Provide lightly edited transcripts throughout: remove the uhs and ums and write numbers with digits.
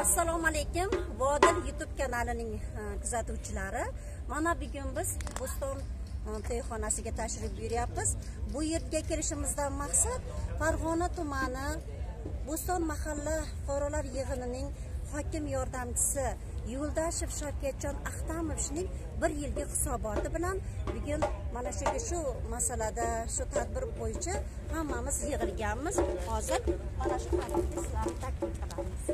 Assalomu alaykum. Vodil YouTube kanalining kuzatuvchilari. Mana bugun biz Bo'ston to'yxonasiga tashrif buyuryapmiz. Bu yerga kelishimizdan maqsad Farg'ona tumani Bo'ston mahalla fuqarolar yig'inining hokim yordamchisi Yo'ldashev Shavkatjon Ahtamovning 1 yillik hisoboti bilan bugun mana shu masalada, shu tadbir bo'yicha hammamiz yig'ilganmiz. Hozir mana shu sizlarni taklif qilamiz.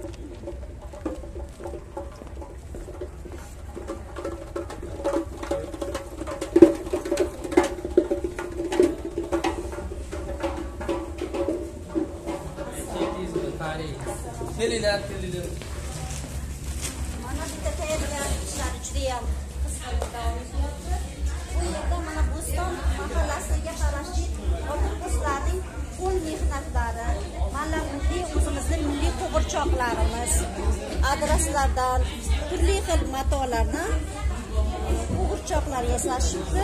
Mana bitta tayyorgarlik ishlari juda ham qisqa davom etyapti. Bu yerda mana Bo'ston mahallasiga qarashli xotin-qizlarning qo'l mehnatlari, mana o'zimizning milliy qo'g'irchoqlarimiz, adreslardan turli xil matolarni qo'g'irchoqlar yasashibdi.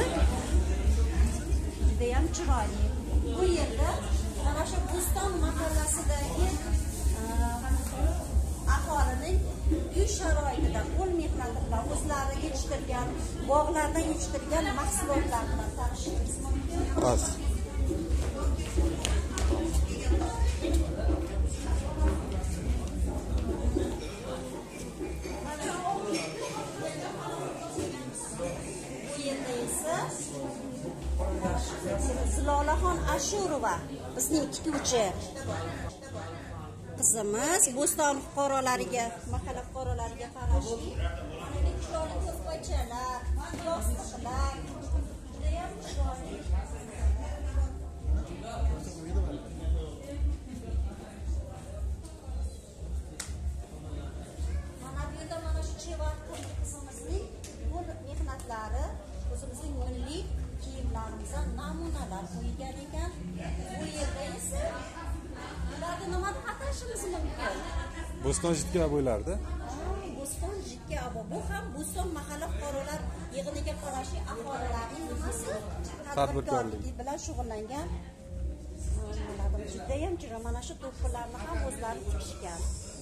Juda ham chiroyli. Bu yerda mana shu Bo'ston mahallasidagi aholining uy sharoitida qo'l mehnati bilan o'zlari yetishtirgan, bog'lardan yetishtirgan mahsulotlar bilan tanishishingiz mumkin. Bu yerda esa Zilolaxon Ashurova bizning tikuvchi qizimiz Bo'ston fuqarolariga, mahalla fuqarolariga qarashli mana chiroyli ko'rpachalar, yostiqlar, juda ham chiroyli. Mana bu yerda mana shu chevar qizimizning bu mehnatlari, o'zimizning milliy kiyimlarimizdan namunalar qo'yilgan ekan. Bu yerda esa ularni nima deb atashimiz mumkin? Bo'ston jitga bo'ylardi. Bo'ston jitga bu ham Bo'ston mahalla fuqarolar yig'iniga qarashli aholilarning nimasi? Tadbirkorligi bilan shug'ullangan. Juda ham chiroyli. Mana shu do'ppilarni ham o'zlari tikishgan.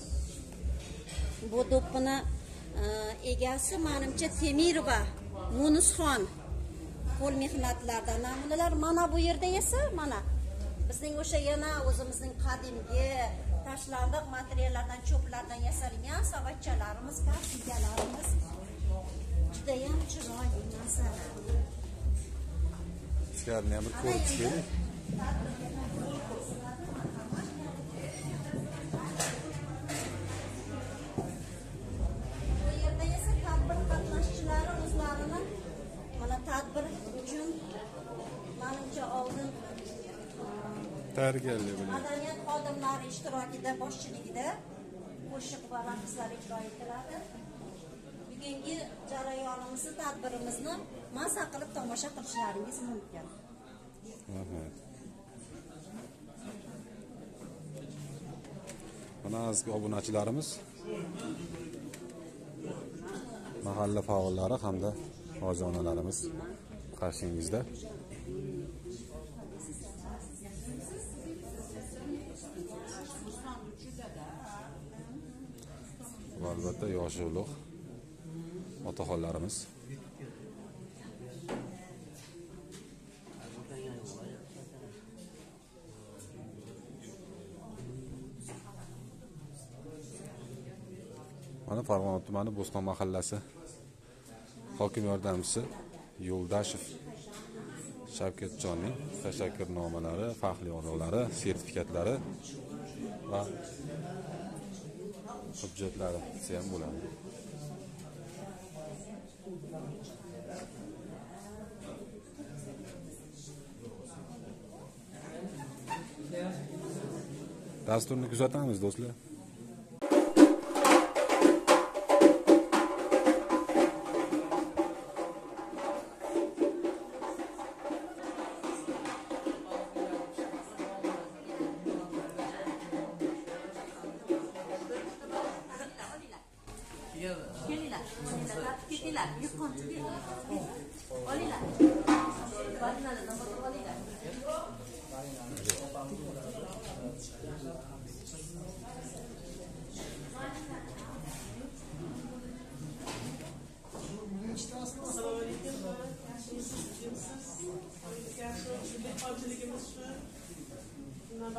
Bu do'ppini egasi menimcha Temirova Munusxon qo'l mehnatlaridan namunalar. Mana bu yerda esa mana bizning o'sha yana o'zimizning qadimgi tashlandiq materiallardan, cho'plardan yasalgan savatchalarimiz, kartikalarimiz juda ham chiroyli masala. Sizlarni ham bir ko'rib chiqaylik. Bu yerda esa tadbir qatnashchilari o'zlarini mana tadbir uchun menimcha oldin tayyorgarlik bilan madaniyat xodimlari ishtirokida, boshchiligida qo'shiq va raqslar ijro etiladi. Bugungi jarayonimizni, tadbirimizni maza qilib tomosha qilishlaringiz mumkin. Mana aziz obunachilarimiz, mahalla faollari hamda ojonalarimiz qarshingizda. Albatta yoshi ulug' otaxonlarimiz. Mana Farg'ona tumani Bo'ston mahallasi hokim yordamchisi Yo'ldashev Shavkatjonning tashakkurnomalari, faxriy yorliqlari, sertifikatlari va hujjatlari ham bo'ladi. Dasturni kuzatamiz do'stlar.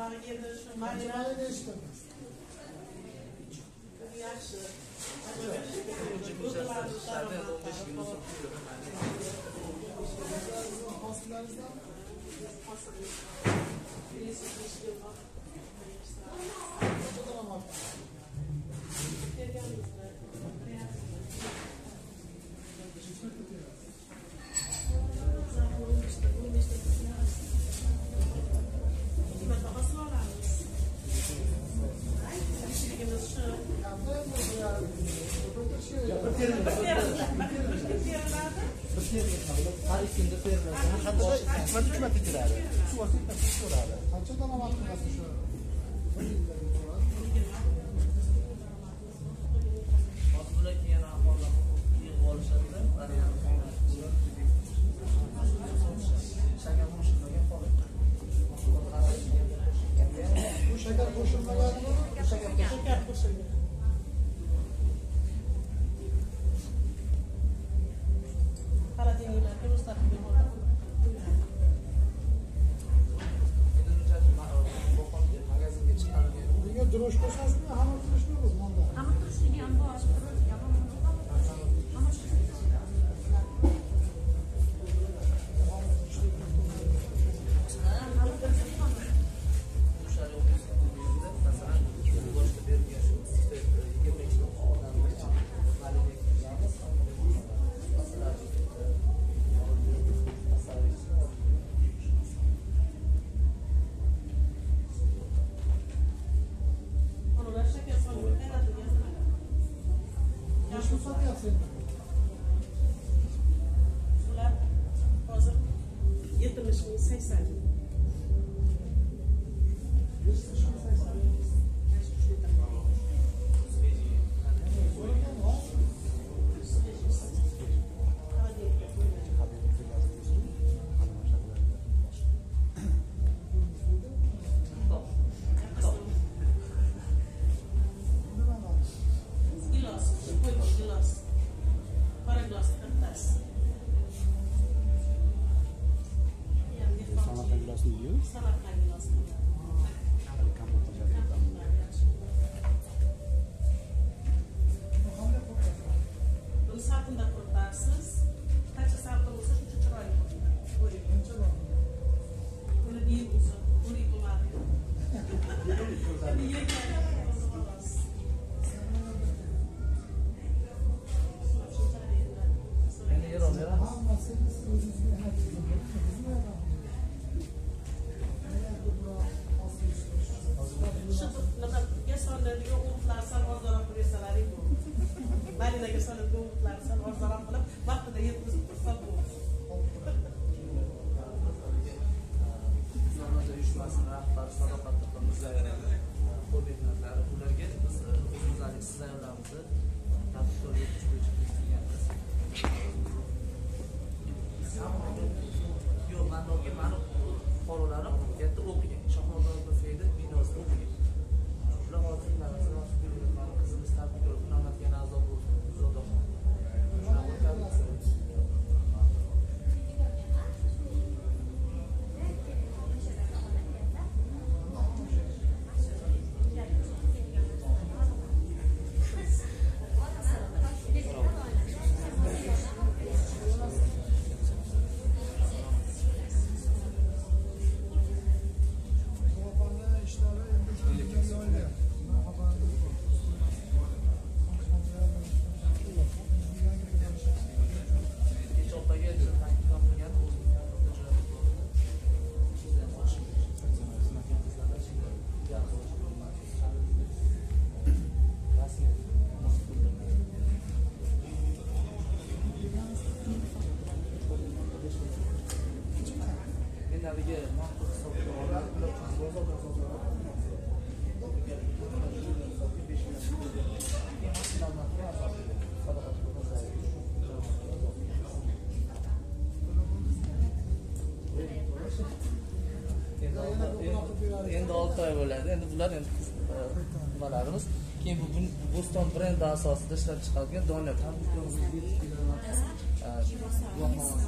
endi 6 oy bo'ladi. Endi bular endi nimalarimiz keyin bu Bo'ston brendi asosida ishlab chiqarilgan donat ham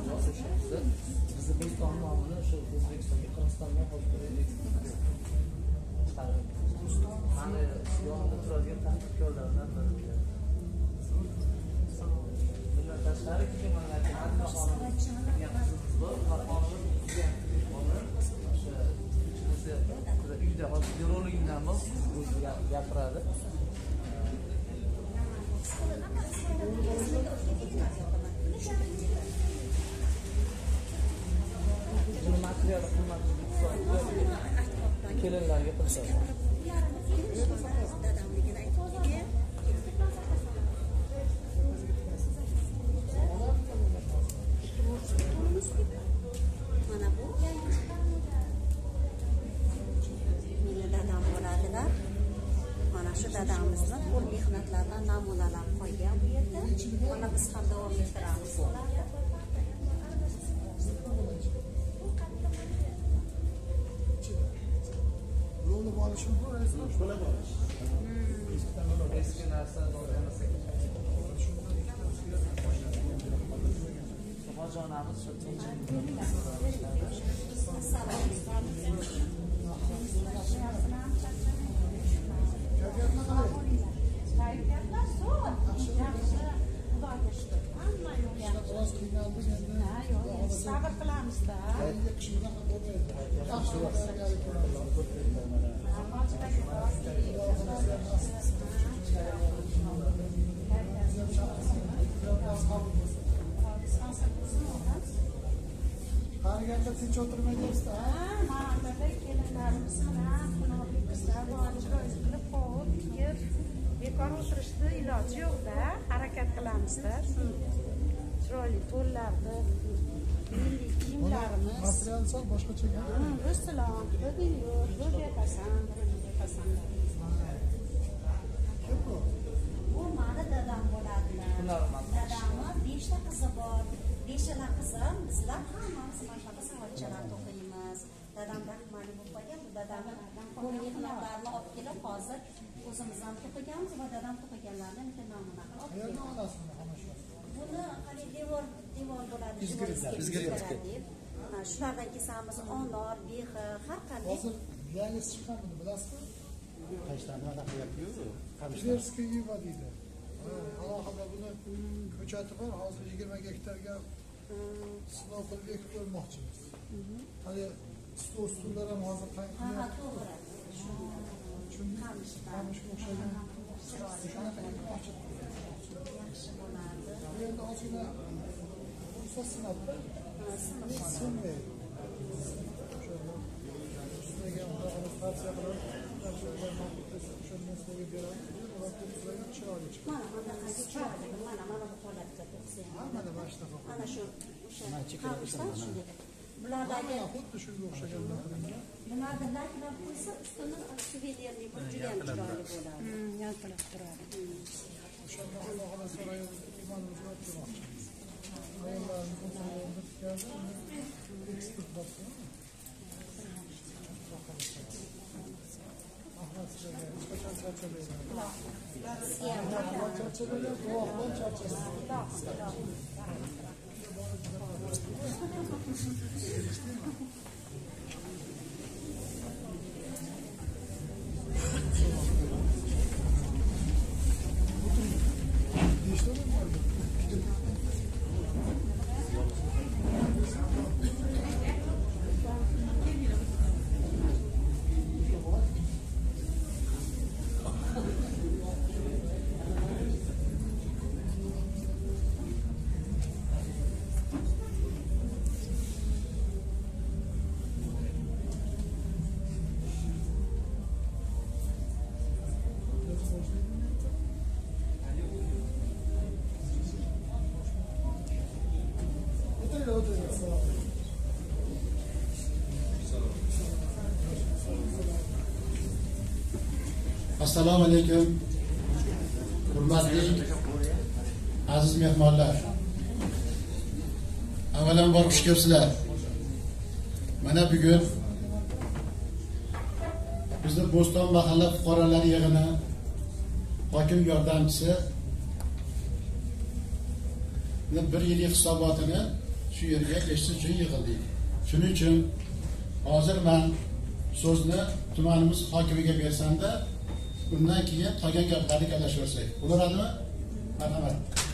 bizni Bo'ston nomini shu O'zbekistonga Qirg'izistonga Hani yonida turadigan tadbirkorlardan biri. Bundan tashqari keyin mana Adina xonim degan qizimiz bor. Xonimiz o'qigan o'sha uyda hozir biologingdan bor gapiradi. Buni materiali qimmat kelinlarga qilishadi. Mana bu meni dadam bo'ladilar. Mana shu dadamizni qo'l mehnatlaridan namunalar qo'ygan bu yerda. Mana biz ham davom ettiramiz. Yo'lni borishim bu shuna borish. Eski narsa o'rganmasak. Hojonamiz shu sabr qilamizda. Qariganda tinch o'tirmayapsiz-da. Mana kelinlarimiz bilan xunolik qizlar bor, chiroyli qilib qovun tikib, bekor o'tirishni iloji yo'q-da, harakat qilamizda. Chiroyli to'nlarni, milliy kiyimlarimiz. Material sal boshqacha gap. Ruslan, Bilyor, Ro'japasan, Kim bu? Bu mani dadam bo'ladilar. Dadamni 5 ta qizi bor. 5 qizim bizlar hammamiz mana shunaqa savatchalar to'qiymiz. Dadam rahmali bo'lib qolgan, bu dadamni qo'l mehnatlarini olib kelib hozir o'zimiz ham to'qiganmiz va dadam to'qiganlarni bitta namuna qilib olib Qayerdan keldik. olasizmi mana shu? Buni hali devor bo'ladi. Deb. Shulardan kesamiz, onor, behi, har qanday. Hozir yangisi chiqqanini bilasizmi? Qashlarni qilyapti-yu. Tverskiy yuva deydi. Alohida buni ko'chati bor, hozir 20 gektarga sinov qilib ekib qo'ymoqchimiz. Hali stullar ham hozir Ha, to'g'ri. Qamishga o'xshagan shunaqa ekmoqchi. Bu yerda ozgina ruxsat sinadi. Sinmaydi. Sizlarga uni tavsiya qilaman. Mana bu holatda to'qsayman. Mana shu o'sha bulardagi xuddi shunga o'xshaganlar qilingan. bularni laklab qo'ysa ustini suvenirli bir juda ham chiroyli bo'ladi. yaltirab turadi. O'shanda alohida so'rayib tumanimizni o'tmoqchimiz. Ayollarimizni so'rayib o'tkazib, eksport bo'ldi. Ahmad sizlarga hech qachon charchamayman. Charchamayman, guvohdan charchaysiz. Assalomu alaykum. Hurmatli aziz mehmonlar. Avvalambor xush kelibsizlar. Mana bugun bizni Bo'ston mahalla fuqarolar yig'ini hokim yordamchisi bir yillik hisobotini shu yerga eshitish uchun yig'ildik. Shuning uchun hozir men so'zni tumanimiz hokimiga bersam-da, undan keyin qolgan gaplarni gaplashsak. Bo'ladimi? Marhamat.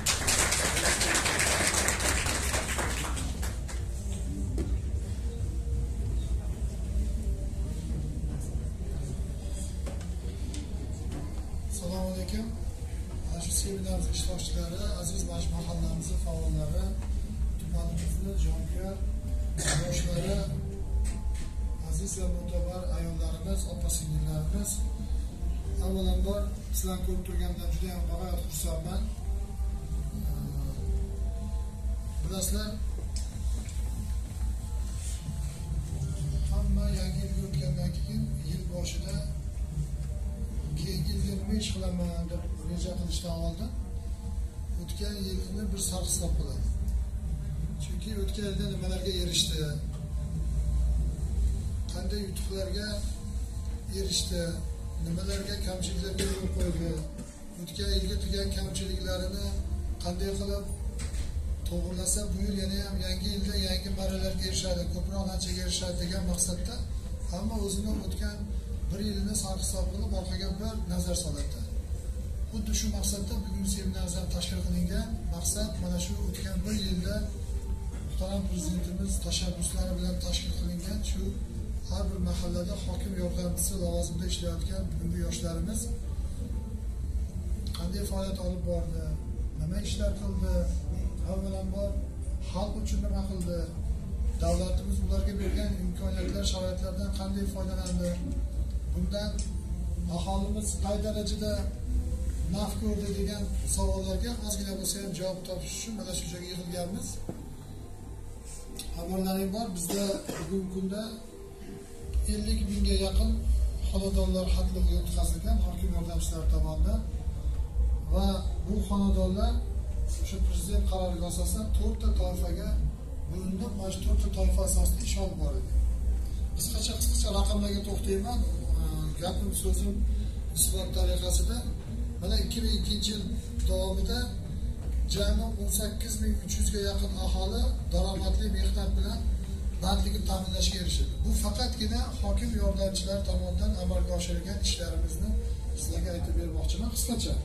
Assalomu alaykum. Mana shu seminar ishtirokchilari, aziz mahallamiz faollari, tumanimizning jonkuyar yoshlari, aziz va mo'tabar ayollarimiz, opa-singillarimiz, avvalambor sizlarni ko'rib turganimdan juda ham bag'oyat xursandman. Bilasizlar, hamma yangi yil o'tgandan keyin yil boshida keyingi yilga nima ish qilaman deb reja qilishdan oldin o'tgan yilni bir sarhisob qiladi. Chunki o'tgan yilda nimalarga erishdi, qanday yutuqlarga erishdi, nimalarga kamchiliklarga yo'l qo'ydi, o'tgan yilga qilgan kamchiliklarini qanday qilib to'g'rilasa bu yil yana ham yangi yilda yangi marralarga erishadi, ko'proq natijaga erishadi degan maqsadda hamma o'zini o'tgan bir yilni sarhisob qilib orqaga bir nazar soladi. Xuddi shu maqsadda bugungi seminarlar tashkil qilingan. Maqsad mana shu o'tgan bir yilda muhtaram prezidentimiz tashabbuslari bilan tashkil qilingan shu har bir mahallada hokim yordamchisi lavozimida ishlayotgan bugungi yoshlarimiz qanday faoliyat olib bordi, nima ishlar qildi, avvalambor xalq uchun nima qildi, davlatimiz ularga bergan imkoniyatlar, sharoitlardan qanday foydalandi, bundan aholimiz qay darajada naf ko'rdi degan savollarga ozgina bo'lsa ham javob topish uchun mana shu joyga yig'ilganmiz. Xabarlaring bor, bizda bugungi kunda 50 mingga yaqin xonadonlar xatligi o'tkazilgan hokim yordamchilari tomonidan va bu xonadonlar o'sha prezident qaroriga asosan 4 ta toifaga bo'linib, mana shu 4 ta toifa asosida ish olib borilgan. Qisqacha raqamlarga to'xtayman. Gapim so'zim isbot tariqasida mana 2002 yil davomida jami 18.300 ga yaqin aholi daromadli mehnat bilan bandligini ta'minlashga erishdi. Bu faqatgina hokim yordamchilari tomonidan amalga oshirilgan ishlarimizni sizlarga aytib bermoqchiman qisqacha.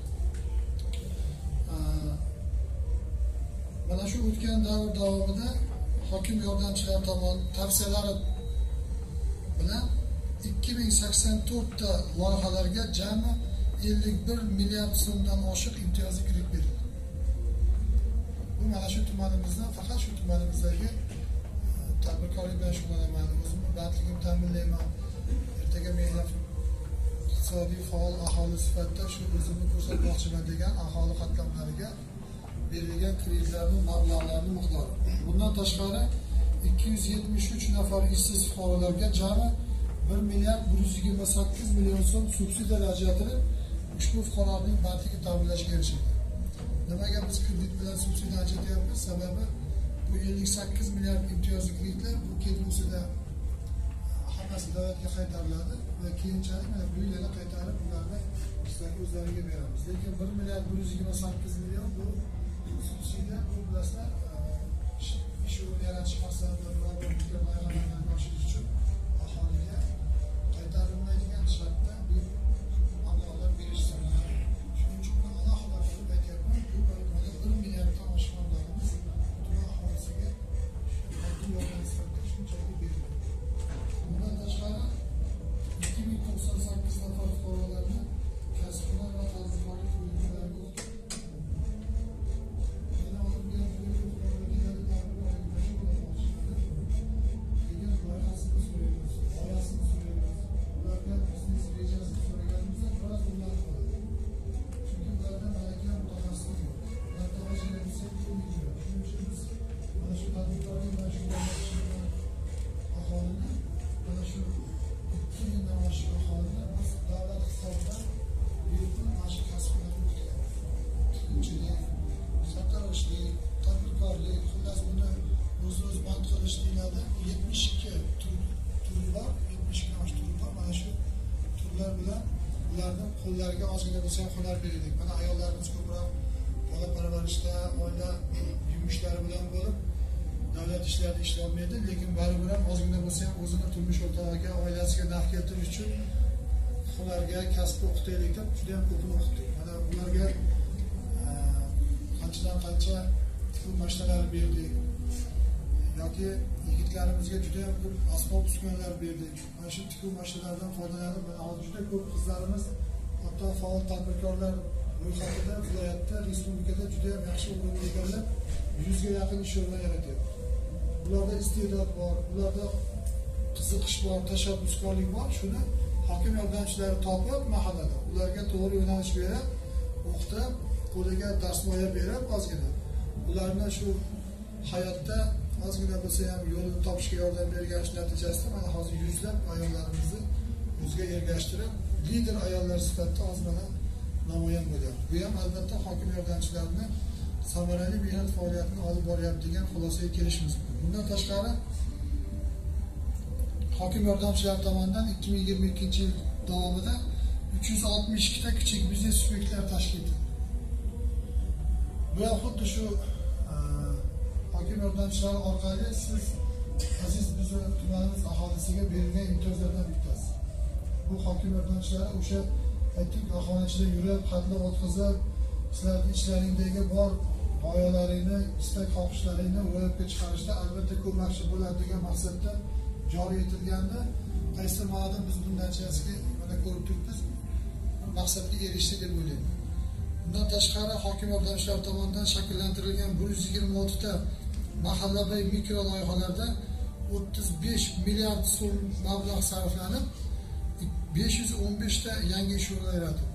Mana shu o'tgan davr davomida hokim yordamchilari tomonidan tavsiyalari bilan 2084 ta loyihalarga jami 51 milliard so'mdan oshiq imtiyozli kredit berildi. Bu mana shu tumanimizdan, faqat shu tumanimizdagi tadbirkorlik bilan shug'ullanaman, o'zimni bandligimni ta'minlayman. Ertaga men ham iqtisodiy faol aholi sifatida shu o'zimni ko'rsatmoqchiman degan aholi qatlamlariga berilgan kreditlarning mablag'larining miqdori. Bundan tashqari 273 nafar ishsiz fuqarolarga jami 1 milliard 128 million so'm subsidiyalar ajratilib, ushbu fuqarolarning bandligini ta'minlashga erishildi. Nimaga biz kredit bilan subsidiya ajratyapmiz? Sababi bu 58 milliard imtiyozli kreditlar bu kelgusida hammasi davlatga qaytariladi va keyinchalik mana bu yil yana qaytarib ularni sizlarga o'zlariga beramiz. Lekin 1 milliard 128 million bu subsidiya, bu bilasizlar ish o'rni yaratish maqsadida loyihalarni oshirish uchun aholiga qaytarilmaydigan shartda bir mablag'lar berish sanaladi. Shuning uchun alohida qilib aytyapman, bu 1 milliarddan oshiq mablag'imiz tuman aholisiga moddiy yordam sifatida shunchaki berildi. Bundan tashqari 2098 nafar fuqarolarni kasb-hunar va tadbirkorlik yo'nalishlariga o'qitib tadbirkorlik, xullas buni o'z band qilish deyiladi. 72 turi bor, 72 osh turi bor. Mana shu turlar bilan ularning qo'llariga ozgina bo'lsa ham hunar berdik. Mana ayollarimiz ko'proq bola parvarishda, oila yumushlari bilan bo'lib davlat ishlarida ishlolmaydi, lekin baribir ham ozgina bo'lsa ham o'zini turmush o'rtog'iga, oilasiga naf keltirish uchun ularga kasb o'qitaylik deb juda ham ko'pini o'qitdik. Mana ularga qanchadan qancha tikuv mashinalari berdik yoki yigitlarimizga juda ham ko'p asbob uskunalar berdik. Mana shu tikuv mashinalaridan foydalanib, mana hozir juda ko'p qizlarimiz hatto faol tadbirkorlar ro'yxatida viloyatda, respublikada juda ham yaxshi o'rin egallab, 100 ga yaqin ish o'rnini yaratyapti. Ularda iste'dod bor, ularda qiziqish bor, tashabbuskorlik bor. Shuni hokim yordamchilari topib mahallada ularga to'g'ri yo'nalish berib, o'qitib, qo'liga darsmoya berib, ozgina ularni shu hayotda ozgina bo'lsa ham yo'lini topishga yordam berganish natijasida mana hozir yuzlab ayollarimizni o'ziga ergashtirib, lider ayollar sifatida ozgina namoyon bo'lyapti. Bu ham albatta hokim yordamchilarini samarali mehnat faoliyatini olib boryapti degan xulosaga kelishimiz mumkin. Bundan tashqari hokim yordamchilari tomonidan 2022 yil davomida 362 ta kichik biznes subyektlar tashkil etildi. Bu ham xuddi shu hokim yordamchilari orqali siz aziz bizni tumanimiz aholisiga berilgan imtiyozlardan bittasi. Bu hokim yordamchilari o'sha aytdik, aholi yurib, xatlar o'tkazib, sizlarning ishlaringdagi bor g'oyalaringni, istak xohishlaringni ro'yobga chiqarishda albatta ko'makchi bo'ladi degan maqsadda joriy etilganda, qaysi ma'noda biz bundanchasiga mana ko'rib turibmiz, maqsadga erishdi deb o'ylayman. Bundan tashqari hokim yordamchilar tomonidan shakllantirilgan 126 ta mahallaviy mikro loyihalarda 35 milliard so'm mablag' sarflanib, 515 ta yangi ish o'rinlari yaratildi.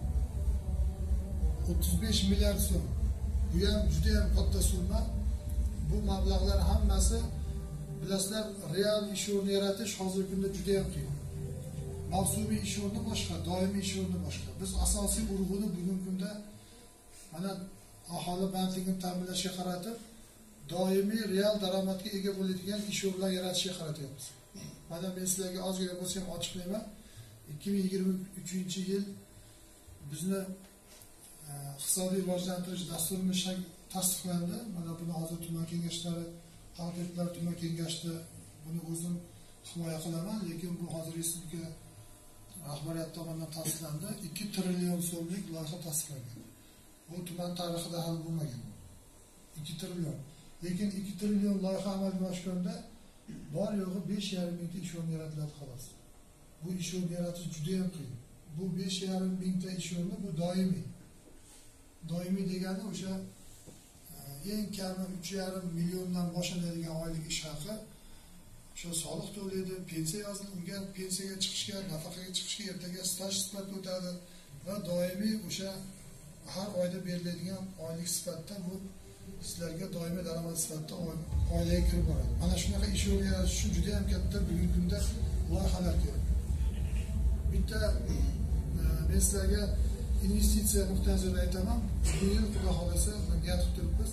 35 milliard so'm. Bu ham juda ham katta summa. Bu mablag'lar hammasi bilasizlar, real ish o'rni yaratish hozirgi kunda juda ham qiyin. Mavsumiy ish o'rni boshqa, doimiy ish o'rni boshqa. Biz asosiy urg'uni bugungi kunda mana aholi bandligini ta'minlashga qaratib, doimiy real daromadga ega bo'ladigan ish o'rinlar yaratishga qaratyapmiz. Mana men sizlarga ozgina bo'lsa ham ochiqlayman. 2023 yil bizni iqtisodiy rivojlantirish dasturimiz tasdiqlandi. Mana buni hozir tuman kengashlari, hokimlar tuman kengashida buni o'zim himoya qilaman, lekin bu hozir respublika rahbariyati tomonidan tasdiqlandi. 2 trillion so'mlik loyiha tasdiqlangan. Bu tuman tarixida hali bo'lmagan. 2 trillion. Lekin 2 trillion loyiha amalga oshganda bor yo'g'i 5,5 mingta ish o'rni yaratiladi xolos. Bu ish o'rni yaratish juda ham qiyin. Bu 5,5 mingta ish o'rni bu doimiy. Doimiy degani o'sha eng kami 3,5 milliondan boshlanadigan oylik ish haqi, o'sha soliq to'laydi, pensiya yozilgan, pensiyaga chiqishga, nafaqaga chiqishga ertaga staj sifatida o'tadi va doimiy o'sha har oyda beriladigan oylik sifatida bu sizlarga doimiy daromad sifatida oilaga kirib boradi. Mana shunaqa ish o'rni yaratish uchun juda ham katta bugungi kunda loyihalar kerak. Bitta men sizlarga investitsiya nuqtai nazaridan aytaman. Bu yil xudo xolasa niyat qilib turibmiz.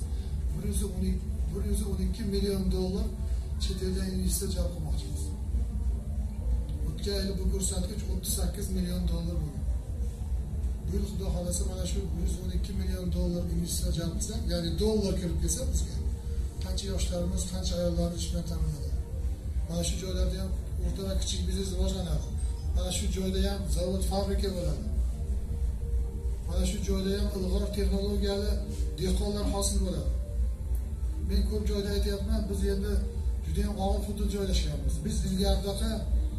112 million dollar chet eldan investitsiya jalb qilmoqchimiz. O'tgan yil bu ko'rsatkich 38 million dollar bo'lgan. Bu yil xudo xolasa mana shu 112 million dollar investitsiya jalb qilsak, ya'ni dollar kirib kelsa bizga qancha yoshlarimiz, qancha ayollarimiz ish bilan ta'minlanadi. Mana shu joylarda ham o'rta va kichik biznes rivojlanadi. Mana shu joyda ham zavod, fabrika bo'ladi. Mana shu joyda ham ilg'or texnologiyali dehqonlar hosil bo'ladi. Men ko'p joyda aytyapman, biz endi juda ham og'ir hudud joylashganmiz. Biz ilgaridaqa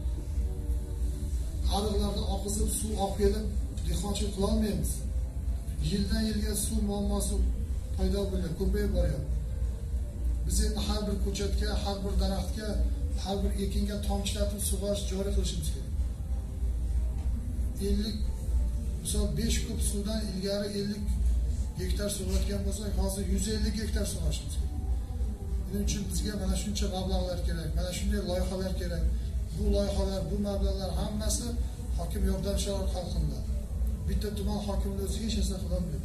ariqlardan oqizib suv olib kelib dehqonchilik qila olmaymiz. Yildan yilga suv muammosi paydo bo'lyapti, ko'payib boryapti. Biz endi har bir ko'chatga, har bir daraxtga, har bir ekinga tomchilatib sug'orish joriy qilishimiz kerak. 50 misol 5 kub suvdan ilgari 50 gektar sug'organ bo'lsak, hozir 150 gektar sug'orishimiz kerak. Buning uchun bizga mana shuncha mablag'lar kerak, mana shunday loyihalar kerak. Bu loyihalar, bu mablag'lar hammasi hokim yordamchilari orqali qilinadi. Bitta tuman hokimligi o'ziga hech narsa qila olmaydi.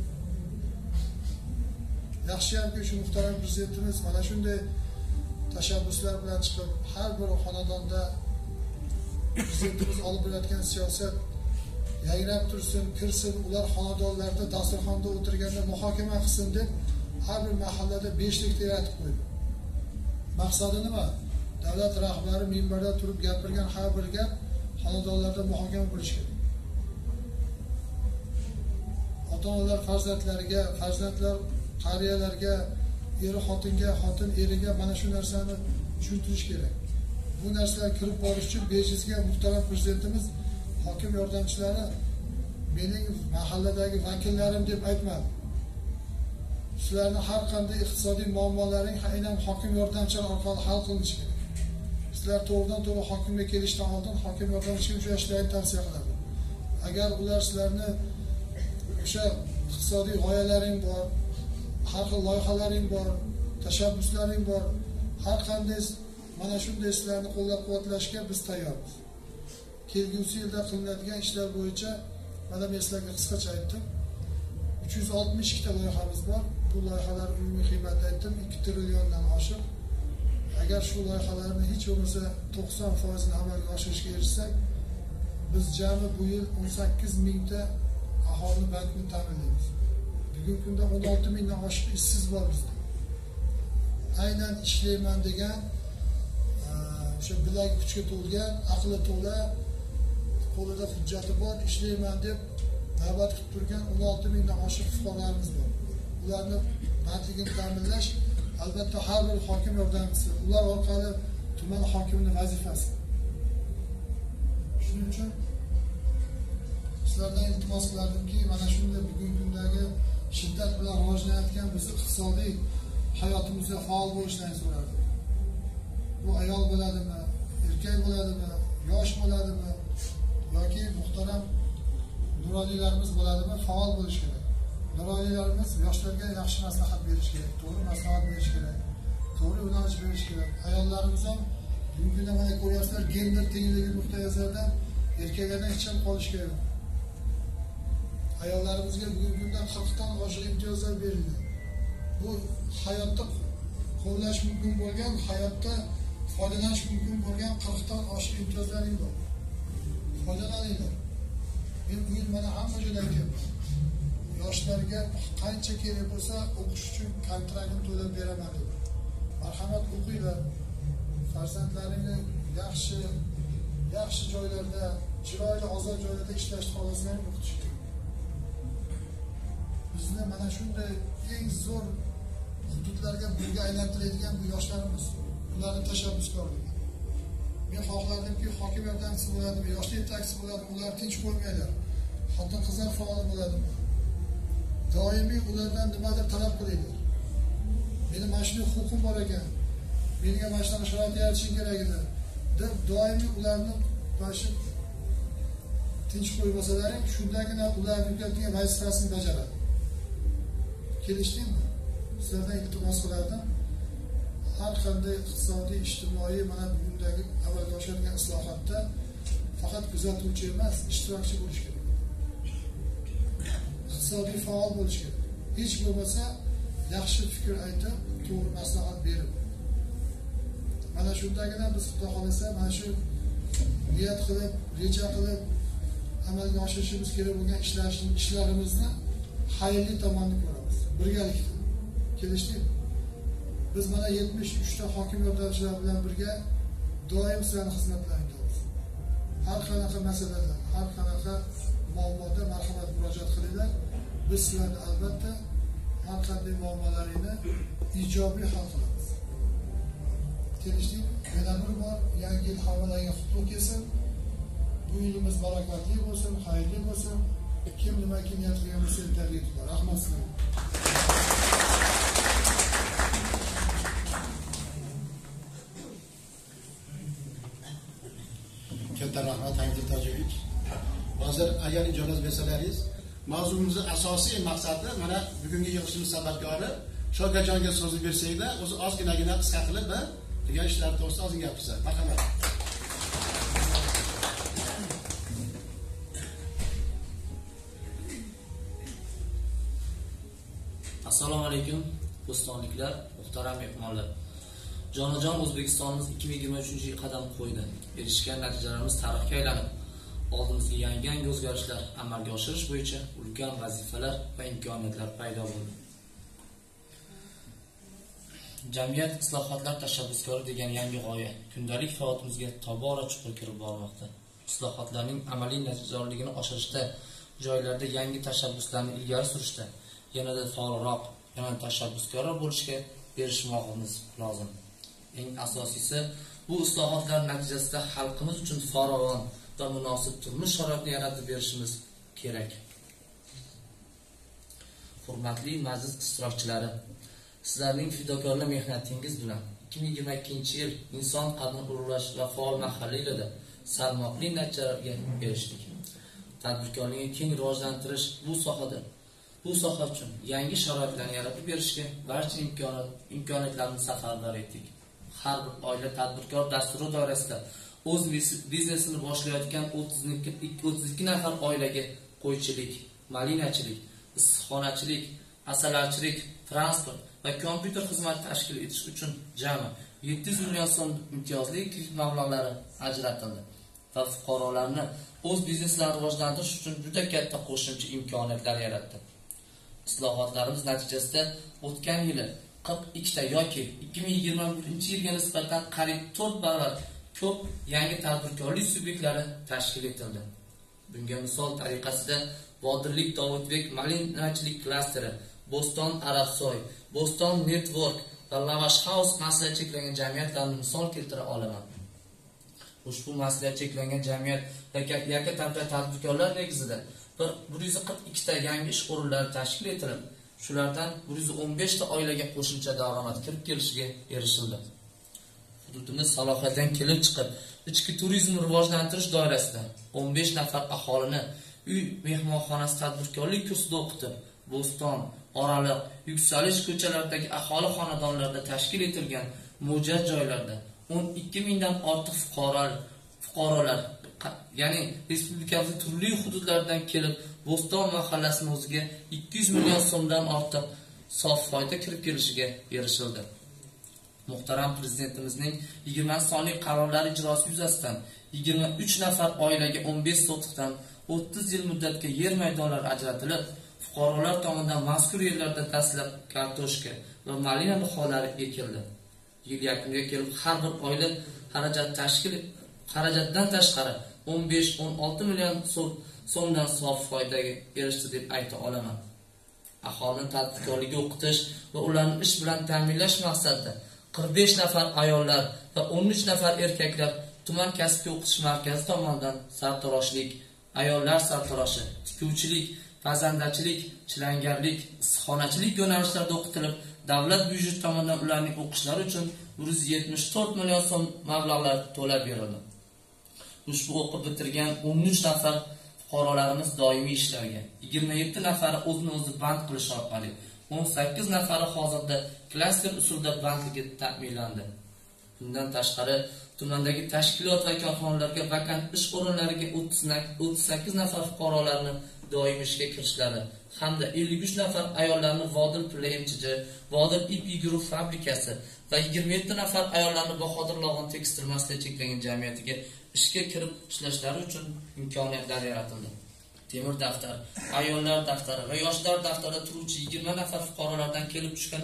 Yaxshiyamki shu muhtaram prezidentimiz mana shunday tashabbuslar bilan chiqib, har bir xonadonda prezidentimiz olib borayotgan siyosat yangrab tursin, kirsin, ular xonadonlarda dasturxonda o'tirganda muhokama qilsin deb har bir mahallada 5 likta yaratib qo'ydi. maqsadi nima? Davlat rahbari minbarda turib gapirgan har bir gap xonadonlarda muhokama bo'lishi kerak. Ota-onalar farzandlariga, farzandlar qariyalarga, eri xotinga, xotin eriga mana shu narsani tushuntirish kerak. Bu narsalar kirib borish uchun bejizga muhtaram prezidentimiz hokim yordamchilari mening mahalladagi vakillarim deb aytmadi. Sizlarning har qanday iqtisodiy muammolaring aynan hokim yordamchilar orqali hal qilinishi kerak. Sizlar to'g'ridan-to'g'ri hokimga kelishdan oldin hokim yordamchiga uchrashishlarni tavsiya qilaman. Agar ular sizlarni o'sha iqtisodiy g'oyalaring bor, har xil loyihalaring bor, tashabbuslaring bor, har qanday mana shunday ishlarni qo'llab-quvvatlashga biz tayyormiz. Kelgusi yilda qilinadigan ishlar bo'yicha mana men sizlarga qisqacha aytdim. 362 ta loyihamiz bor. Bu loyihalar umumiy qiymati aytdim 2 trilliondan oshiq. Agar shu loyihalarni hech bo'lmasa 90% ni amalga oshirishga erishsak, biz jami bu yil 18 mingta aholi bankni ta'minlaymiz. Bugungi kunda 16 mingdan oshiq ishsiz bor bizda. Aynan ishlayman degan o'sha bilagi kuchga to'lgan, aqli to'la, qo'lida hujjati bor, ishlayman deb navbat kutib turgan 16 mingdan oshiq fuqarolarimiz bor. Ularni bandligini ta'minlash albatta har bir hokim yordamchisi, ular orqali tuman hokimining vazifasi. Shuning uchun sizlardan iltimos qilardimki, mana shunday bugungi kundagi shiddat bilan rivojlanayotgan biz iqtisodiy hayotimizda faol bo'lishlarini so'rardim. Bu ayol bo'ladimi, erkak bo'ladimi, yosh bo'ladimi yoki muhtaram nuroniylarimiz bo'ladimi, faol bo'lish kerak. Nuroniylarimiz yoshlarga yaxshi maslahat berish kerak, to'g'ri maslahat berish kerak, to'g'ri yo'nalish berish kerak. Ayollarimiz ham bugungi kunda mana ko'ryapsizlar, gender tengligi nuqtai nazaridan erkaklardan hech ham qolish kerak. Ayollarimizga bugungi kunda 40 dan oshiq imtiyozlar berildi. Bu hayotda qo'llash mumkin bo'lgan, hayotda foydalanish mumkin bo'lgan 40 dan oshiq imtiyozlaring bor. Foydalaninglar. Men bu yil mana hamma joyda aytyapman. Yoshlarga qancha kerak bo'lsa o'qish uchun kontraktni to'lab beraman deb. Marhamat o'qinglar. Farzandlaringni yaxshi joylarda, chiroyli ozod joylarda ishlashni xohlasanglar o'qitish kerak. Bizni mana shunday eng zo'r hududlarga birga aylantiradigan bu yoshlarimiz, ularning tashabbuskorligi. Men xohlardimki, hokim yordamchisi bo'ladimi, yoshlar yetakchisi bo'ladimi, ular tinch qo'ymaylar. Xotin-qizlar faol bo'ladimi? Doimiy ulardan nimadir talab qilinglar. Mening mana shunday huquqim bor ekan, menga mana shunaqa sharoit yaratishing kerak edi deb doimiy ularni bashi tinch qo'ymasalaring, shundagina ular yuklatilgan vazifasini bajaradi. Kelishdingmi? Sizlardan iltimos qilardim. Har qanday iqtisodiy, ijtimoiy mana bugundagi amalga oshirilgan islohotda faqat kuzatuvchi emas, ishtirokchi bo'lish kerak. Iqtisodiy faol bo'lish kerak. Hech bo'lmasa yaxshi fikr aytib, to'g'ri maslahat berib. Mana shundagina biz xudo xolasa mana shu niyat qilib, reja qilib amalga oshirishimiz kerak bo'lgan ishlarimizni xayrli tomonini ko'ramiz. Birgalikda. Kelishdik. Biz mana 73 ta hokim yordamchilar bilan birga doim sizlarning xizmatlaringdamiz. Har qanaqa masalalar, har qanaqa muammoda marhamat murojaat qilinglar. Biz sizlarni albatta har qanday muammolaringni ijobiy hal qilamiz. Kelishdik. Yana bir bor yangi yil hammalarga qutlug' kelsin. Bu yilimiz barakatli bo'lsin, xayrli bo'lsin. Kim nima niyat qilgan bo'lsa tabrik qilar. Rahmat sizlarga. Katta rahmat Tangri Tojibek. Hozir agar ijozat bersalaringiz, mavzumizning asosiy maqsadi mana bugungi yig'ilishimiz sababkori Shokajonga so'zib bersanglar, o'zi ozgina qisqa qilib va degan ishlar to'g'risida ozgina gapirsa. Marhamat. Assalomu alaykum, bo'stonliklar, muhtaram mehmonlar. Jonajon O'zbekistonimiz 2023-yil qadam qo'ydi. Erishgan natijalarimiz tarixga aylanib, oldimizga yangi o'zgarishlar amalga oshirish bo'yicha ulkan vazifalar va imkoniyatlar paydo bo'ldi. Jamiyat islohotlar tashabbuskori degan yangi g'oya kundalik hayotimizga tobora chuqur kirib bormoqda. Islohotlarning amaliy natijadorligini oshirishda, joylarda yangi tashabbuslarni ilgari surishda yanada faolroq, yanada tashabbuskor bo'lishga erishmoqimiz lozim. Eng asosiysi bu islohotlar natijasida xalqimiz uchun farovon va munosib turmush sharoitini yaratib berishimiz kerak. Hurmatli majlis ishtirokchilari, sizlarning fidokorona mehnatingiz bilan 2022-yil inson qadrini ulug'lash va faol mahallalarda salmoqli natijalarga erishdik. Tadbirkorlikni keng rivojlantirish bu soha uchun yangi sharoitlarni yaratib berishga barcha imkoniyatlarni safarbar etdik. Har bir oila tadbirkor dasturi doirasida o'z biznesini boshlayotgan 32 nafar oilaga qo'ychilik, malinachilik, issiqxonachilik, asalarichilik, transport va kompyuter xizmati tashkil etish uchun jami 700 million so'm imtiyozli kredit mablag'lari ajratildi va fuqarolarni o'z bizneslarini rivojlantirish uchun juda katta qo'shimcha imkoniyatlar yaratdi. Islohotlarimiz natijasida o'tgan yili 42 ta yoki 2021-yilga nisbatan qariyb 4 barobar ko'p yangi tadbirkorlik subyektlari tashkil etildi. Bunga misol tariqasida Bodirlik Davudbek malinachilik klasteri, Bo'ston Arabsoy, Bo'ston Network va Lavash House maslahat cheklangan jamiyatlarni misol keltira olaman. Ushbu maslahat cheklangan jamiyat yakka tadbirkorlar negizida 142 ta yangi ish o'rinlari tashkil etilib, shulardan 115 ta oilaga qo'shimcha daromad kirib kelishiga erishildi. Hududimiz salohiyatdan kelib chiqib, ichki turizmni rivojlantirish doirasida 15 nafar aholini uy mehmonxonasi tadbirkorlik kursida o'qitib, Bo'ston, Oraliq, Yuksalish ko'chalaridagi aholi xonadonlarida tashkil etilgan mo'jaz joylarda 12 mingdan ortiq fuqarolar, ya'ni respublikamizning turli hududlaridan kelib, Bo'ston mahallasining o'ziga 200 million so'mdan ortiq sof foyda kirib kelishiga erishildi. Muhtaram Prezidentimizning 20 sonli qarorlari ijrosi yuzasidan 23 nafar oilaga 15 sotiqdan 30 yil muddatga yer maydonlari ajratilib, fuqarolar tomonidan mazkur yerlarda dastlab kartoshka va malina niholari ekildi. Yil yakuniga kelib har bir oila xarajatdan tashqari 15-16 million so'mdan sof foydaga erishdi deb ayta olaman. Aholini tadbirkorlikka o'qitish va ularni ish bilan ta'minlash maqsadida 45 nafar ayollar va 13 nafar erkaklar tuman kasbga o'qitish markazi tomonidan sartaroshlik, ayollar sartaroshi, tikuvchilik, pazandachilik, chilangarlik, issiqxonachilik yo'nalishlarida o'qitilib, davlat byudjeti tomonidan ularning o'qishlari uchun 174 million so'm mablag'lar to'lab berildi. Ushbu o'qib bitirgan 13 nafar fuqarolarimiz doimiy ishlarga, 27 nafari o'zini o'zi band qilish orqali, 18 nafari hozirda klaster usulida bandligi ta'minlandi. Bundan tashqari, tumandagi tashkilot va korxonalarga vakant ish o'rinlariga 38 nafar fuqarolarni doimiy ishga kirishlari hamda 53 nafar ayollarni Vodil Pilla MCJ, Vodil ip guruh fabrikasi va 27 nafar ayollarni Bahodir Log'on tekstil maslahat cheklangan jamiyatiga ishga kirib ishlashlari uchun imkoniyatlar yaratildi. Temir daftar, ayollar daftari va yoshlar daftarida turuvchi 20 nafar fuqarolardan kelib tushgan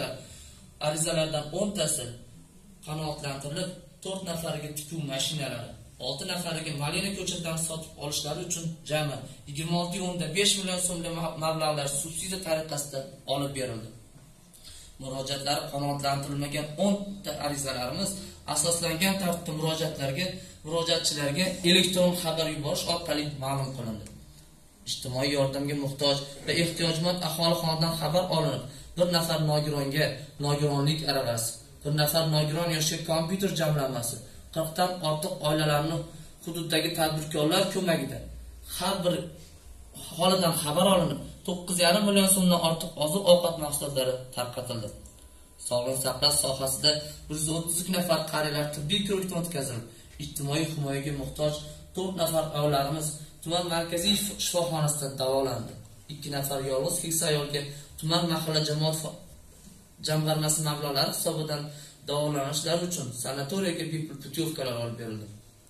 arizalardan 10 tasi qanoatlantirilib, 4 nafariga tikuv mashinalari, 6 nafariga malina ko'chatdan sotib olishlari uchun jami 26.5 million so'mlik mablag'lar subsidiya tariqasida olib berildi. Murojaatlari qanoatlantirilmagan 10 ta arizalarimiz asoslangan tartibda murojaatchilarga elektron xabar yuborish orqali ma'lum qilindi. Ijtimoiy yordamga muhtoj va ehtiyojmand aholi xonasidan xabar olinib, bir nafar nogironga nogironlik aravasi, bir nafar nogiron yoshga kompyuter jamlanmasi, 40 dan ortiq oilalarni hududdagi tadbirkorlar ko'magida har bir holidan xabar olinib, 9,5 million so'mdan ortiq oziq-ovqat mahsulotlari tarqatildi. Sog'liqni saqlash sohasida 132 nafar qariyalar tibbiy ko'rikdan o'tkazilib, ijtimoiy himoyaga muhtoj 4 nafar ayollarimiz tuman markaziy shifoxonasida davolandi. 2 nafar yolg'iz keksa ayolga tuman mahalla jamoat jamg'armasi mablag'lari hisobidan davolanishlari uchun sanatoriyaga bepul putyovkalar olib berildi.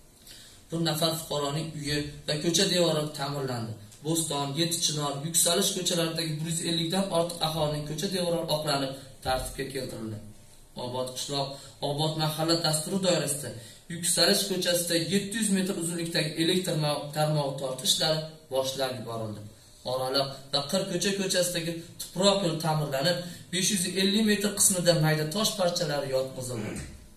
1 nafar fuqaroning uyi va ko'cha devori ta'mirlandi. Bo'ston, Yetichinor, Yuksalish ko'chalaridagi 150 dan ortiq aholining ko'cha devorlari oqlanib, tartibga keltirildi. Obod qishloq, Obod mahalla dasturi doirasida Yuksalish ko'chasida 700 metr uzunlikdagi elektr tarmog'i tortish ishlari boshlab yuborildi. Oraliq va Qirko'cha ko'chasidagi tuproq yo'l ta'mirlanib, 550 metr qismida mayda tosh parchalari yotqizildi.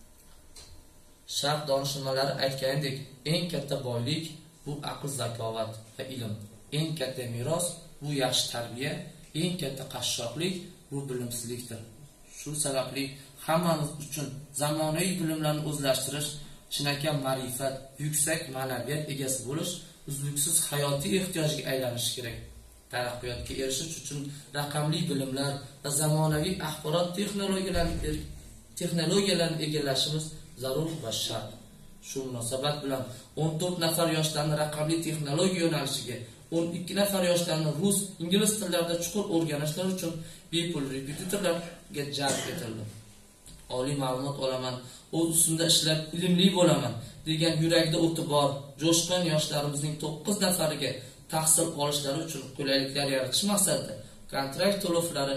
Sharq donishmandlari aytganidek, eng katta boylik bu aql, zakovat va ilm. Eng katta meros bu yaxshi tarbiya, eng katta qashshoqlik bu bilimsizlikdir. Shu sababli hammamiz uchun zamonaviy bilimlarni o'zlashtirish, chinakam ma'rifat, yuksak ma'naviyat egasi bo'lish uzluksiz hayotiy ehtiyojga aylanishi kerak. Taraqqiyotga erishish uchun raqamli bilimlar va zamonaviy axborot texnologiyalarini egallashimiz zarur va shart. Shu munosabat bilan 14 nafar yoshlarni raqamli texnologiya yo'nalishiga, 12 nafar yoshlarni rus, ingliz tillarida chuqur o'rganishlar uchun bepul repetitorlarga jalb etildi. Oliy ma'lumot olaman, o'z ustimda ishlab ilmli bo'laman degan yurakda o'ti bor, jo'shqin yoshlarimizning 9 nafariga tahsil olishlari uchun qulayliklar yaratish maqsadida kontrakt to'lovlari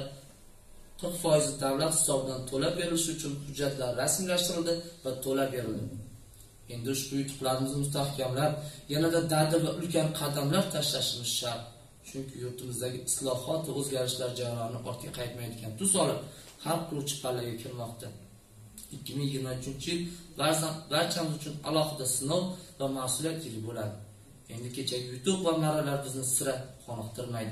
40% davlat hisobidan to'lab berilishi uchun hujjatlar rasmiylashtirildi va to'lab berildi. Endi ushbu yutuqlarimizni mustahkamlab, yanada dadil va ulkan qadamlar tashlashimiz shart. Chunki yurtimizdagi islohot va o'zgarishlar jarayoni ortga qaytmaydigan tus olib, hal qiluvchi pallaga kirmoqda. 2023-yil barchamiz uchun alohida sinov va mas'uliyat yili bo'ladi. Endi kechagi yutuq va marralar bizni sira qoniqtirmaydi.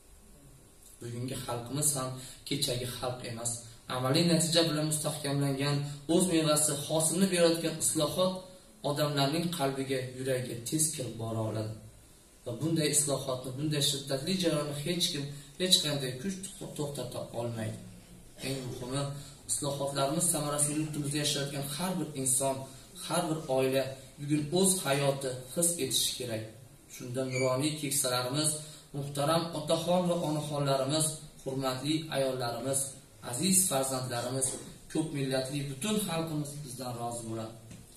Bugungi xalqimiz ham kechagi xalq emas. Amaliy natija bilan mustahkamlangan, o'z mevasi hosilni berayotgan islohot odamlarning qalbiga, yuragiga tez kirib bora oladi. Va bunday islohotni, bunday shiddatli jarayonni hech kim, hech qanday kuch to'xtata olmaydi. Eng muhimi, islohotlarimiz samarasini yurtimizda yashayotgan har bir inson, har bir oila bugun o'z hayoti his etishi kerak. Shunda nuroniy keksalarimiz, muhtaram otaxon va onaxonlarimiz, hurmatli ayollarimiz, aziz farzandlarimiz, ko'p millatli butun xalqimiz bizdan rozi bo'ladi.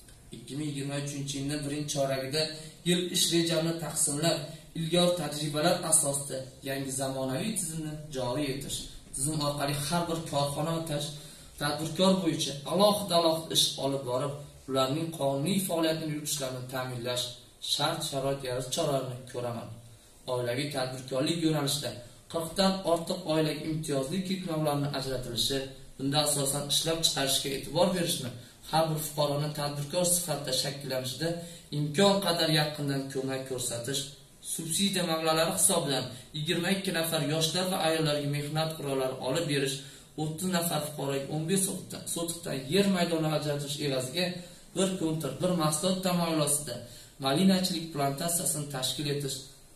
2023-yilning birinchi choragida yil ish rejamini taqsimlab, ilg'or tajribalar asosida yangi zamonaviy tizimni joriy etish, tizim orqali har bir korxona va tadbirkor bo'yicha alohida ish olib borib, ularning qonuniy faoliyatini yuritishlarini ta'minlash, shart-sharoit yaratish choralarini ko'raman. Oilaviy tadbirkorlik yo'nalishida 40 dan ortiq oilaga imtiyozli cheklovlarni ajratilishi, bunda asosan ishlab chiqarishga e'tibor berishni, har bir fuqaroning tadbirkor sifatida shakllanishida imkon qadar yaqindan ko'mak ko'rsatish, subsidiya mablag'lari hisobidan 22 nafar yoshlar va ayollarga mehnat qurollari olib berish, 30 nafar fuqaroga 15 sotixdan yer maydoni ajratish evaziga bir kontr, bir mahsulot tamoyilosida malinachilik plantatsiyasini tashkil etish,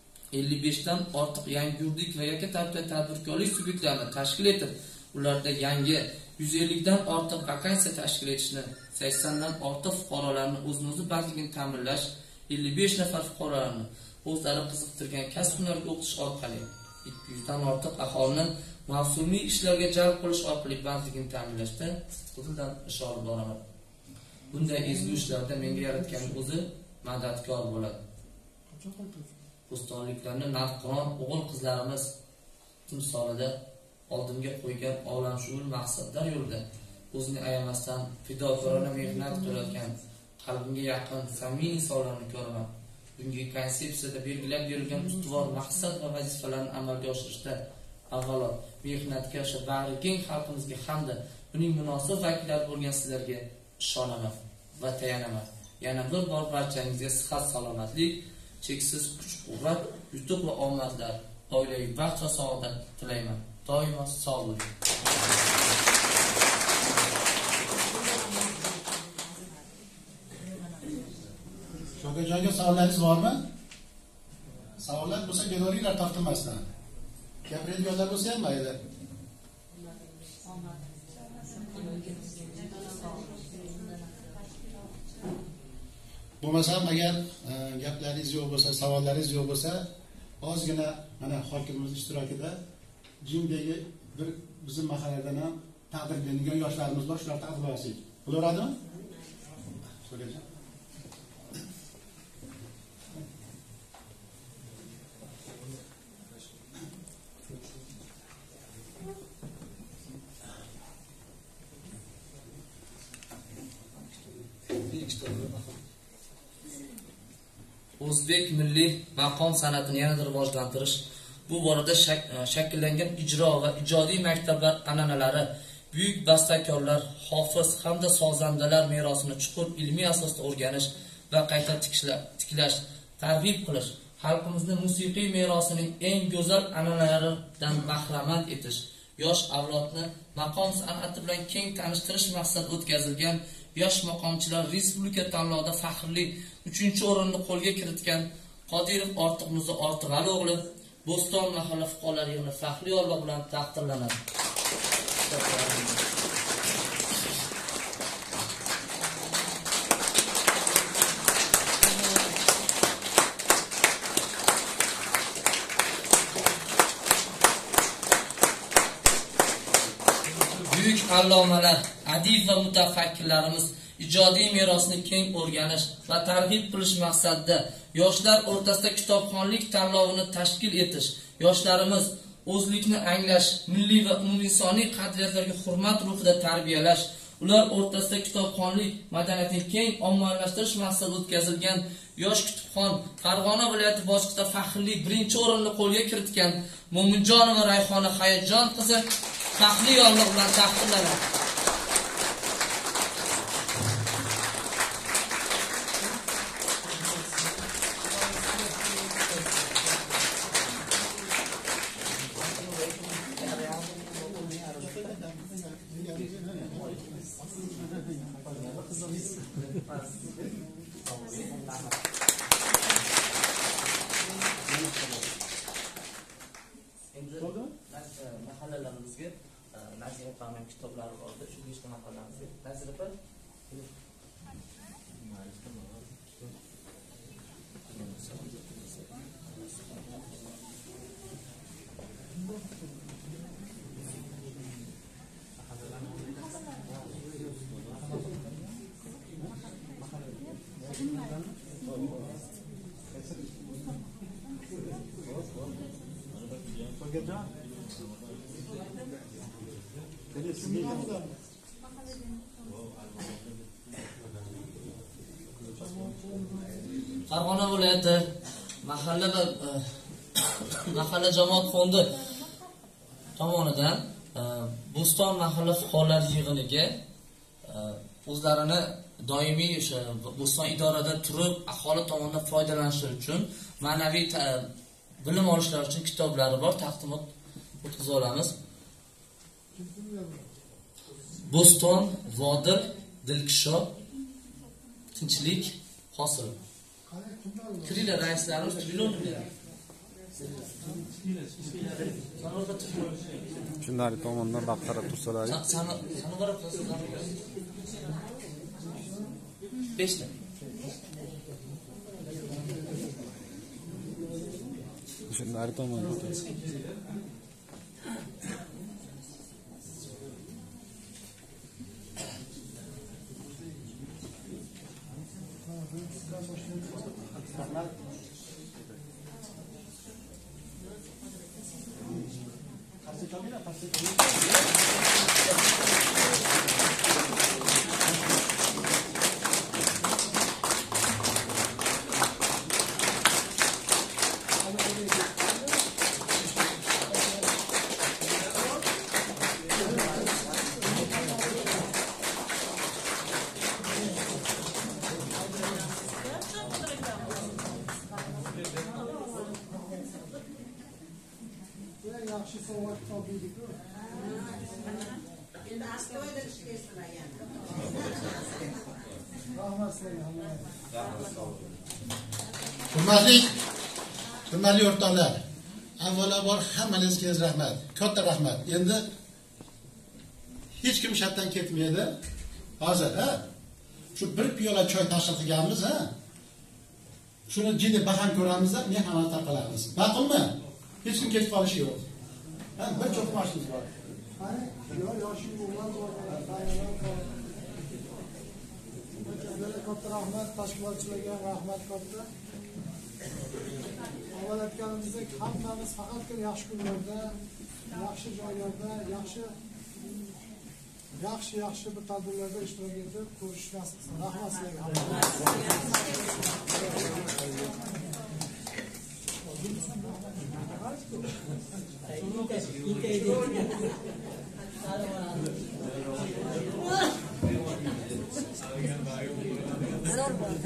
55 dan ortiq yangi yuridik va yakka tartibli tadbirkorlik subyektlarini tashkil etib, ularda yangi 150 dan ortiq vakansiya tashkil etishni, 80 dan ortiq fuqarolarni o'zini bandligini ta'minlash, 55 nafar fuqarolarni o'zlari qiziqtirgan kasb-hunarga o'qitish orqali, 200 dan ortiq aholini mavsumiy ishlarga jalb qilish orqali bandligini ta'minlashda qo'ldan ish olib boraman. Bunday ezgu ishlarda menga yaratgan o'zi madadkor bo'ladi. Bo'stonliklarni navqiron o'g'il-qizlarimiz timsolida oldimga qo'ygan olamshumul maqsadlar yo'lida o'zini ayamasdan fidokorona mehnat qilayotgan, qalbimga yaqin, samimiy insonlarni ko'raman. Bunga konsepsiyada belgilab berilgan ustuvor maqsad va vazifalarni amalga oshirishda avvalo mehnatga o'sha bag'ri keng xalqimizga hamda uning munosib vakillari bo'lgan sizlarga ishonaman va tayanaman. Yana bir bor barchangizga sihat, salomatlik, cheksiz kuch-quvvat, yutuq va omadlar, oilaviy baxt va saodat tilayman. Doimo sog' bo'ling. Shogajonga savollaringiz bormi? Savollar bo'lsa begoringlar tortilmasdan. Gapiradiganlar bo'lsa ham mayli. Bo'lmasam agar gaplaringiz yo'q bo'lsa, savollaringiz yo'q bo'lsa, ozgina mana hokimimiz ishtirokida Jimdagi bir bizim mahalladan ham taqdirlangan yoshlarimiz bor, shular taqdir olsak. Bo'laveradimi? So'rayman. o'zbek milliy maqom san'atini yanada rivojlantirish, bu borada shakllangan ijro va ijodiy maktablar an'analari, buyuk bastakorlar, hofiz hamda sozandalar merosini chuqur ilmiy asosda o'rganish va qayta tiklash, targ'ib qilish, xalqimizni musiqiy merosining eng go'zal an'analaridan bahramand etish, yosh avlodni maqom san'ati bilan keng tanishtirish maqsadida o'tkazilgan yosh maqomchilar respublika tanlovida faxrli 3-o'rinni qo'lga kiritgan Qodirov Ortiq Mirzo Ortiqali o'g'li Bo'ston mahalla fuqarolar yig'ini faxriy olma bilan taqdirlanadi. Buyuk allomalar, adib va mutafakkirlarimiz ijodiy merosni keng o'rganish va targ'ib qilish maqsadida yoshlar o'rtasida kitobxonlik tanlovini tashkil etish, yoshlarimiz o'zlikni anglash, milliy va umuminsoniy qadriyatlarga hurmat ruhida tarbiyalash, ular o'rtasida kitobxonlik madaniyatini keng ommalashtirish maqsadida o'tkazilgan yosh kutubxon Farg'ona viloyati bosqichida faxrli 1-o'rinni qo'lga kiritgan Mo'minjonova Rayhona Hayotjon qizi faxriy yo'llar bilan taqdirlanadi. Endi mahallalarimizga Nazira opaning kitoblari bordi. Shu 5 ta mahallamizga Nazira opa Farg'ona viloyati mahalla va mahalla jamoat fondi tomonidan Bo'ston mahalla fuqarolar yig'iniga o'zlarini doimiy o'sha Bo'ston idorada turib aholi tomonidan foydalanishi uchun ma'naviy bilim olishlar uchun kitoblari bor, taqdimot o'tkazib olamiz. Bo'ston, Vodil, Dilkisho, Tinchlik, hosil. Kirila raislarimiz trilonlar. Shunday tomondan baqirib tursalar. Sana borib tursalar. 5 ta. Shunday tomondan. Yaxshi sovg'a topdik-ku. Endi astoydil ishlayapsizlar yana. Rahmat sizlarga. Hurmatli o'rtoqlar, avvalambor hammangizga rahmat, katta rahmat. Endi hech kim shatdan ketmaydi. Hozir, shu bir piyola choy tashkil qilganmiz, shuni jiddiy baham ko'ramiz, men ham tarqalamiz. Ma'qulmi? Hech kim ketib qolishi yo'q. Bir cho'q mashqimiz bor. Qani, yoshing bo'lgan katta rahmat, tashkilotchilarga rahmat katta. Avval aytganimizdek, hammamiz faqat yaxshi kunlarda, yaxshi joylarda, yaxshi yaxshi bir tadbirlarda ishtirok etib ko'rishish nasib qilsin. Rahmat sizlarga. Zo'r bo'ldi.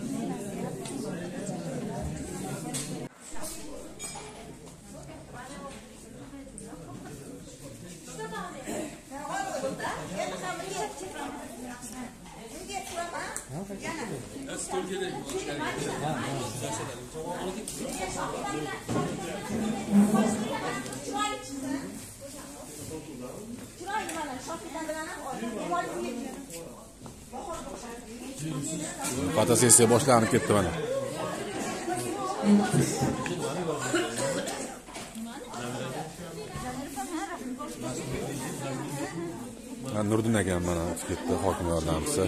Fotosessiya boshlanib ketdi mana. Nurdin akam mana o'tib ketdi, hokim yordamchisi.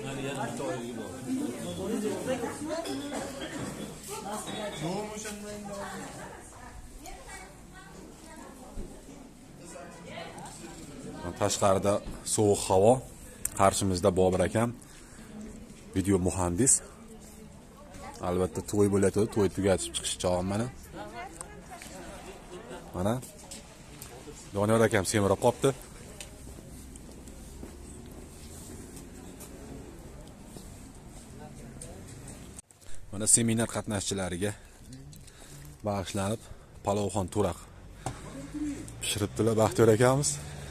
Tashqarida sovuq havo, qarshimizda Bobur akam, video muhandis. Albatta to'y bo'ladi, to'y tugatib chiqish chog'im mana. Mana Doniyor akam semirib qopti. Mana seminar qatnashchilariga bag'ishlanib palovxon turaq pishiribdilar Baxtiyor akamiz.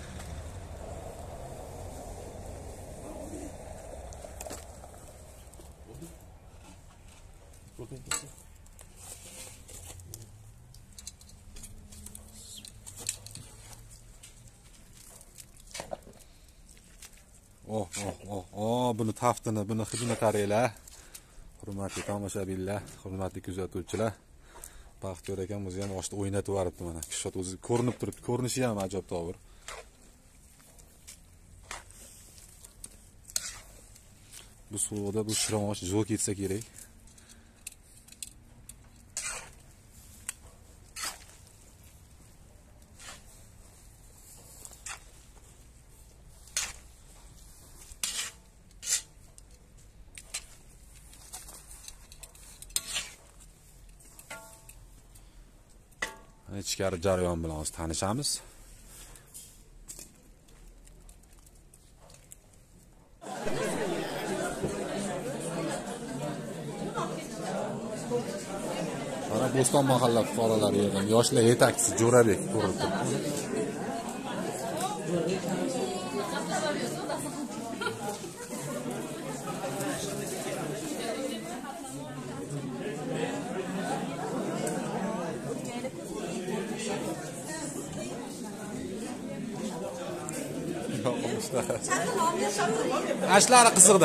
Buni taftini, buni hidini qaranglar. Hurmatli tomoshabinlar, hurmatli kuzatuvchilar. Baxtiyor akam o'zi ham oshda o'ynatib yuboribdi mana. Kishot o'zi ko'rinib turibdi. Ko'rinishi ham ajoyib to'g'ri. Bu suvda bu shiromoch zo'r ketsa kerak. Ichkari jarayon bilan o'z tanishamiz. Mana Bo'ston mahalla fuqarolari yig'in, yoshlar yetakchisi Jo'rabek ko'rib turibdi. Ashlari qiziqda.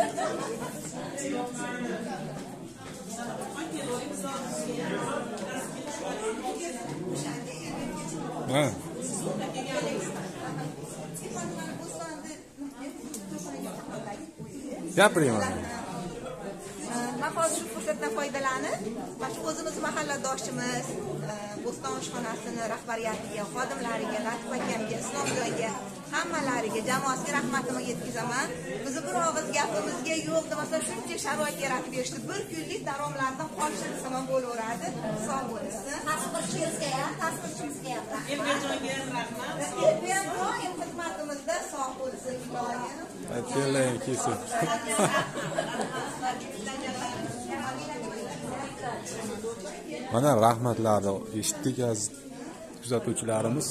Ha. Gapiring. Men hozir shu fursatdan foydalanib, mana o'zimiz mahalladoshimiz Bo'ston oshxonasini rahbariyatiga, xodimlariga, Latif akamga, Islomjoyga, hammalariga, jamoasiga rahmatimni yetkazaman. Bizni bir og'iz gapimizga yo'q demasa shuncha sharoit yaratib berishdi. Bir kunlik daromadlardan qolishi samon bo'laveradi. Sog' bo'lsin. Tasvirchimizga ham rahmat. Doim xizmatimizda sog' bo'lsin iloyim. Keling, kesin. Mana rahmatlarni eshitdik aziz kuzatuvchilarimiz.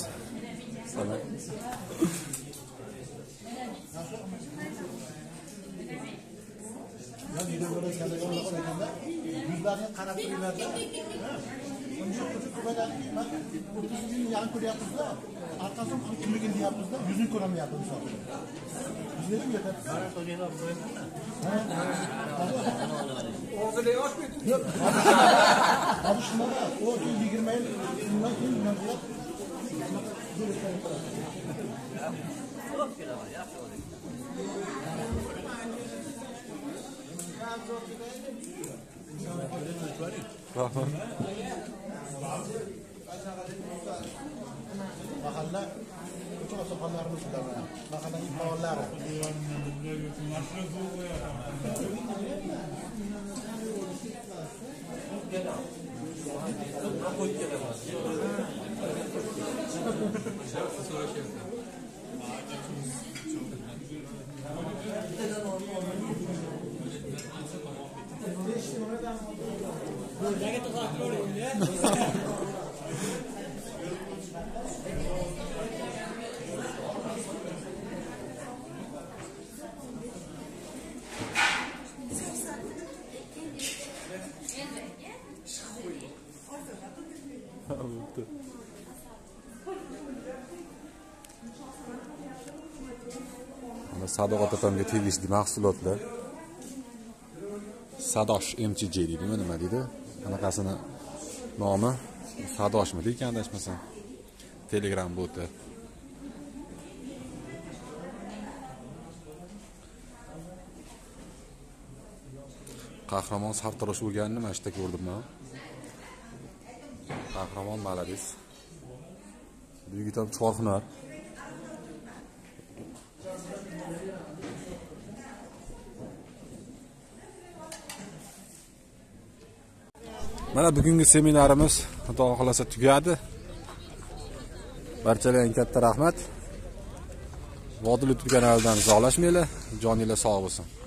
Yuzlarni qarab turinglar-da. Unga ko'rsatilgan 30 yil yan ko'ryapmiz-da. Arkasini kimligini deyapmiz-da, yuzini ko'ramayapmiz misol. Bizlarga yetadi. Qara qo'yinglar qo'yinglar. O'zini yosh ketdi. Hozir shunday, o 20 yil bundan keyin nima bo'ladi? Mahalla ko'cha otaxonlarimiz bilan mahallaning faollari. Sadoq otamga tegishli mahsulotlar. Sadosh MCJ deydimi, nima deydi? Anaqasini nomi Sadoshmi deykan, adashmasam. Telegram boti. Qahramon sartarosh bo'lganini mana shunda ko'rdim men. Qahramon malades. Bu yigit ham chorxunar. Mana bugungi seminarimiz xudo xolasa tugadi. Barchalarga katta rahmat. Vodil YouTube kanalidan uzoqlashmanglar. Joninglar sog' bo'lsin.